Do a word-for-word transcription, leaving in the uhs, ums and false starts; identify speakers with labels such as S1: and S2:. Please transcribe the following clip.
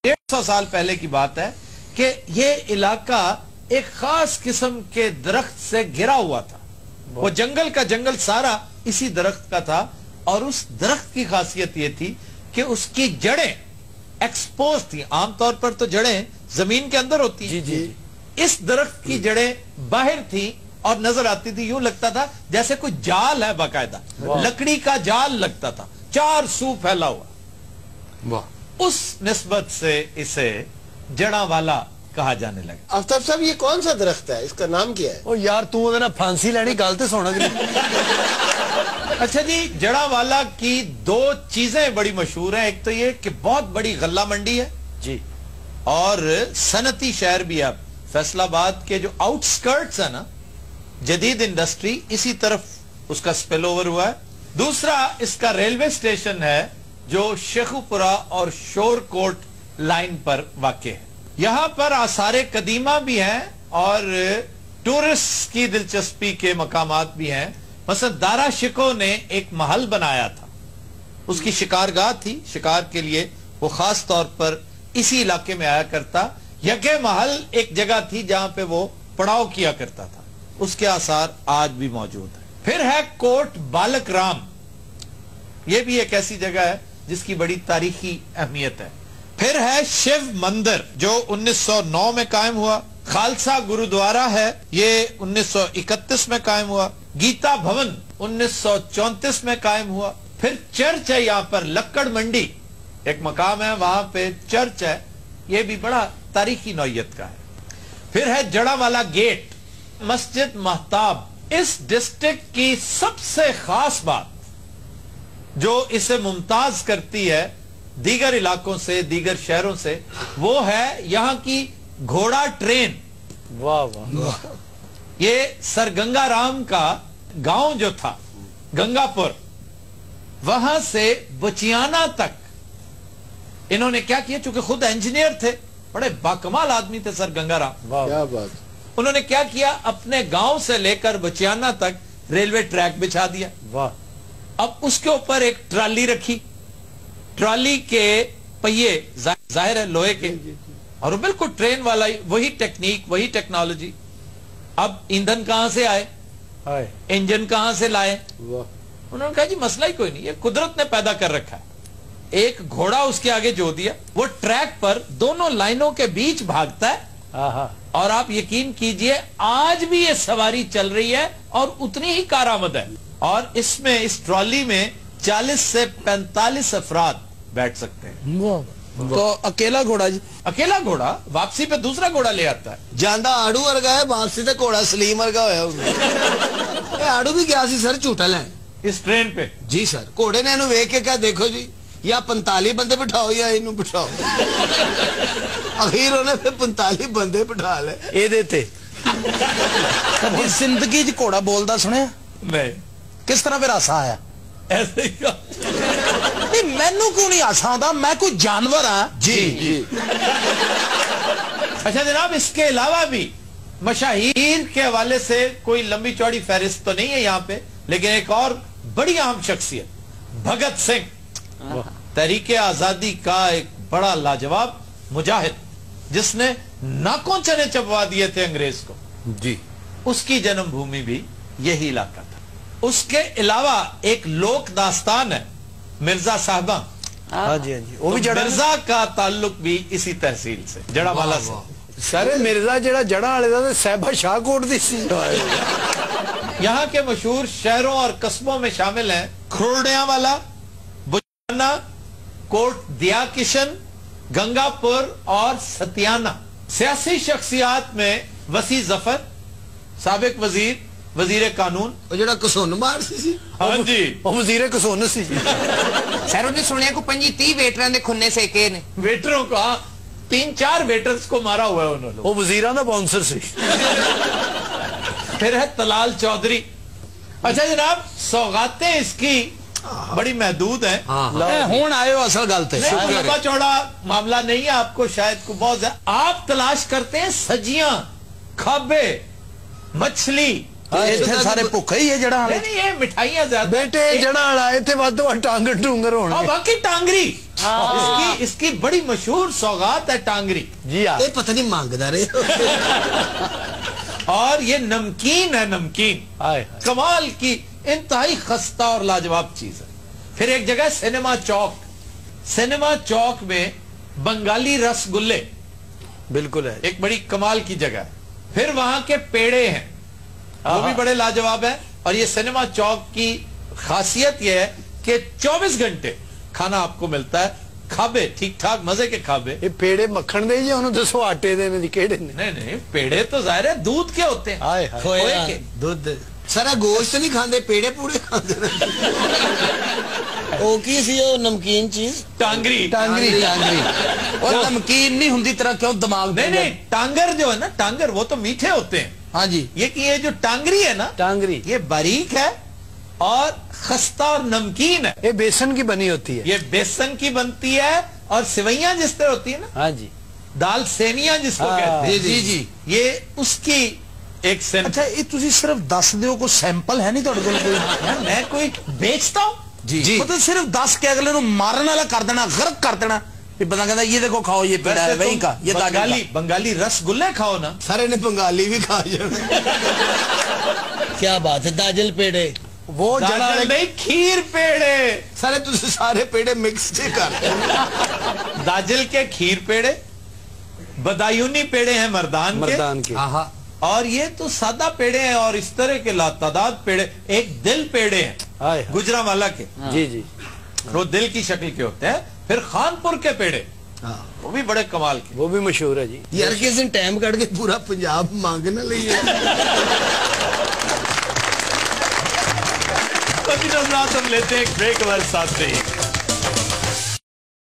S1: डेढ़ सौ साल पहले की बात है कि ये इलाका एक खास किस्म के दरख्त से घिरा हुआ था। वो जंगल का जंगल सारा इसी दरख्त का था और उस दरख्त की खासियत ये थी कि उसकी जड़ें एक्सपोज थी। आमतौर पर तो जड़ें जमीन के अंदर होती हैं। जी, जी। इस दरख्त की जड़ें बाहर थी और नजर आती थी, यूं लगता था जैसे कोई जाल है, बाकायदा लकड़ी का जाल लगता था, चार सू फैला हुआ। वाह। उस निस्बत से इसे जड़ा वाला कहा जाने लगा।
S2: आफ्ताब साहब, ये कौन सा दरख्त है, इसका नाम क्या है?
S3: ओ यार तू ना फांसी लेनी गलते सोना।
S1: अच्छा जी, जड़ा वाला की दो चीजें बड़ी मशहूर हैं। एक तो ये कि बहुत बड़ी गल्ला मंडी है जी और सनती शहर भी है। फैसलाबाद के जो आउटस्कर्ट्स है ना, जदीद इंडस्ट्री इसी तरफ उसका स्पिल ओवर हुआ है। दूसरा इसका रेलवे स्टेशन है जो शेखुपुरा और शोरकोट लाइन पर वाक़ है। यहां पर आसारे कदीमा भी हैं और टूरिस्ट की दिलचस्पी के मकामात भी हैं। मसलन दारा शिको ने एक महल बनाया था, उसकी शिकारगाह थी, शिकार के लिए वो खास तौर पर इसी इलाके में आया करता। यज्ञ महल एक जगह थी जहां पे वो पड़ाव किया करता था, उसके आसार आज भी मौजूद है। फिर है कोट बालक राम, ये भी एक ऐसी जगह है जिसकी बड़ी तारीखी अहमियत है। फिर है शिव मंदिर जो उन्नीस सौ नौ में कायम हुआ। खालसा गुरुद्वारा है, ये उन्नीस सौ इकतीस में कायम हुआ। गीता भवन उन्नीस सौ चौंतीस में कायम हुआ। फिर चर्च है यहाँ पर, लक्कड़ मंडी एक मकाम है, वहां पे चर्च है, ये भी बड़ा तारीखी नौयत का है। फिर है जड़ा वाला गेट, मस्जिद महताब। इस डिस्ट्रिक्ट की सबसे खास बात जो इसे मुमताज करती है दीगर इलाकों से, दीगर शहरों से, वो है यहाँ की घोड़ा ट्रेन। वाह वाह। ये सर गंगाराम का गांव जो था गंगापुर, वहां से बचियाना तक इन्होंने क्या किया, चूंकि खुद इंजीनियर थे, बड़े बाकमाल आदमी थे सर गंगाराम। क्या बात। उन्होंने क्या किया, अपने गांव से लेकर बचियाना तक रेलवे ट्रैक बिछा दिया। वाह। अब उसके ऊपर एक ट्राली रखी, ट्राली के पहिए जाहिर है लोहे के, और वो बिल्कुल ट्रेन वाला ही, वही टेक्निक, वही टेक्नोलॉजी। अब ईंधन कहां से आए, इंजन कहां से लाए? उन्होंने कहा जी मसला ही कोई नहीं, ये कुदरत ने पैदा कर रखा है। एक घोड़ा उसके आगे जो दिया, वो ट्रैक पर दोनों लाइनों के बीच भागता है और आप यकीन कीजिए आज भी ये सवारी चल रही है और उतनी ही कारआमद है। और इसमें, इस ट्रॉली में चालीस से पैंतालीस अफराद बैठ सकते हैं।
S3: तो अकेला घोड़ा जी?
S1: अकेला घोड़ा वापसी पे दूसरा घोड़ा ले आता है।
S2: जांदा आड़ू वर्गा है, वापसी ते घोड़ा सलीम वर्गा होया। आड़ू भी गया सी सर झूठा लैन
S1: इस ट्रेन पे।
S2: जी सर, घोड़े ने इन्हू वेख के क्या, देखो जी या पैंतालीस बंदे बिठाओ या इन्हू बिठाओ। अखीर उन्हें फिर पैंतालीस बंदे बिठा ले
S3: एदे ते। कभी जिंदगी च घोड़ा बोलदा सुनिया?
S1: नहीं।
S3: किस तरह फिर हासा आया?
S1: ऐसे ही का।
S3: नहीं, मैनू क्यों नहीं हासा आता, मैं कोई जानवर हाँ।
S2: जी जी।
S1: अच्छा जनाब, इसके अलावा भी मशाहीर के हवाले से कोई लंबी चौड़ी फहरिस्त तो नहीं है यहाँ पे, लेकिन एक और बड़ी अहम शख्सियत, भगत सिंह, तहरीके आजादी का एक बड़ा लाजवाब मुजाहिद, जिसने नाकों चने चबवा दिए थे अंग्रेज को जी, उसकी जन्मभूमि भी यही इलाका था। उसके अलावा एक लोक दास्तान है मिर्जा साहबा।
S3: हाँ जी हाँ जी, वो भी
S1: तो मिर्जा का ताल्लुक भी इसी तहसील से, जड़ावाला से।
S3: सारे मिर्जा जड़ा जड़ा वाले दा साहबा शाहकोट दी सी।
S1: यहाँ के मशहूर शहरों और कस्बों में शामिल हैं खुरडियां वाला, बुचाना, कोट दिया किशन, गंगापुर और सतियाना। सियासी शख्सियात में वसी जफर, साबिक वजीर, वजीर कानून,
S2: जड़ा कसोन मार सी।
S1: हाँ जी,
S3: वो वजीर कसोन सी।
S4: सर उन्हें सुनिया को पंजी ती वेटरां दे खुन्ने सेके ने।
S1: वेटरों का तीन चार वेटर्स को मारा हुआ है उन्होंने।
S3: वो वजीरां दा बाउंसर सी।
S1: फिर है तलाल चौधरी। अच्छा जनाब, सौगातें इसकी बड़ी महदूद है।
S3: हुण आयो असल गल ते।
S1: लंबा चौड़ा मामला नहीं है, आपको शायद को बहुत है। आप तलाश करते हैं सजियां, खाबे, मछली,
S3: इतने सारे भुखे ही है जड़ा।
S1: नहीं ये मिठाइयां ज्यादा
S3: बेटे जड़ा वाला इतने वाद टांगर टूंगर होने।
S1: बाकी टांगरी इसकी इसकी बड़ी मशहूर सौगात है टांगरी
S3: जी हाँ
S2: ये पता नहीं मांगदा रहे
S1: और ये नमकीन है नमकीन
S3: हाय
S1: कमाल की इंतहाई खस्ता और लाजवाब चीज है। फिर एक जगह सिनेमा चौक, सिनेमा चौक में बंगाली रसगुल्ले
S3: बिल्कुल है
S1: एक बड़ी कमाल की जगह है। फिर वहां के पेड़े हैं वो भी बड़े लाजवाब है। और ये सिनेमा चौक की खासियत यह है कि चौबीस घंटे खाना आपको मिलता है, खाबे ठीक ठाक मजे के खाबे।
S3: ये पेड़े मक्खन दे जी उन्होंने दसो आटे दे ने जी केड़े ने
S1: नहीं नहीं पेड़े तो जाहिर है दूध के होते हैं,
S3: हाय हाय
S1: खोए
S2: खोया
S1: के।
S2: दूध सारा गोश्त नहीं खाते पेड़े पूरे खाते ओ की सी ओ नमकीन चीज
S1: टांगरी
S3: टांगरी टांगरी और नमकीन नहीं हुंदी तरह क्यों दिमाग
S1: नहीं नहीं टांगर जो है ना टांगर वो तो मीठे होते हैं।
S3: हाँ जी
S1: ये कि ये जो टांगरी है ना
S3: टांगरी
S1: ये बारीक है और खस्ता और नमकीन है।
S3: ये बेसन की बनी होती है
S1: ये बेसन की बनती है और सिवैयां जिस तरह होती है ना,
S3: हाँ जी
S1: दाल सेमियां जिसको
S3: हाँ,
S1: कहते हैं,
S3: जी, जी।
S1: ये उसकी एक सेम।
S3: अच्छा ये तुसी सिर्फ दस दियो को सैंपल है नहीं ਤੁਹਾਡੇ ਕੋਲ ਕੋਈ
S1: यार, मैं कोई बेचता हूं
S3: जी जी मतलब सिर्फ दस के अगले ਨੂੰ ਮਾਰਨ ਵਾਲਾ ਕਰ ਦੇਣਾ ਗਰਕ ਕਰ ਦੇਣਾ ਵੀ ਬੰਦਾ ਕਹਿੰਦਾ ये देखो खाओ ये पेड़ा है वहीं का ये दाल
S1: बंगाली बंगाली रसगुल्ले खाओ ना।
S2: सारे ने बंगाली भी खा जाना क्या बात है दाजल पेड़े
S3: वो
S1: दाल
S3: जड़ा
S1: नहीं खीर पेड़े,
S2: सारे तुझे सारे पेड़े मिक्स से कर
S1: दाजल के खीर पेड़े, बदायूनी पेड़े हैं मर्दान,
S3: मर्दान के
S2: आहा
S1: और ये तो सादा पेड़े हैं और इस तरह के लातादाद पेड़े। एक दिल पेड़े हैं
S3: हाय हाय।
S1: गुजरांवाला के,
S3: जी जी
S1: वो दिल की शक्ल के होते हैं। फिर खानपुर के पेड़े वो भी बड़े कमाल के।
S3: वो भी मशहूर है जी
S2: यार किस दिन टाइम कट के पूरा पंजाब मांगने लगे
S1: हम लेते हैं एक ब्रेक हमारे साथ नहीं।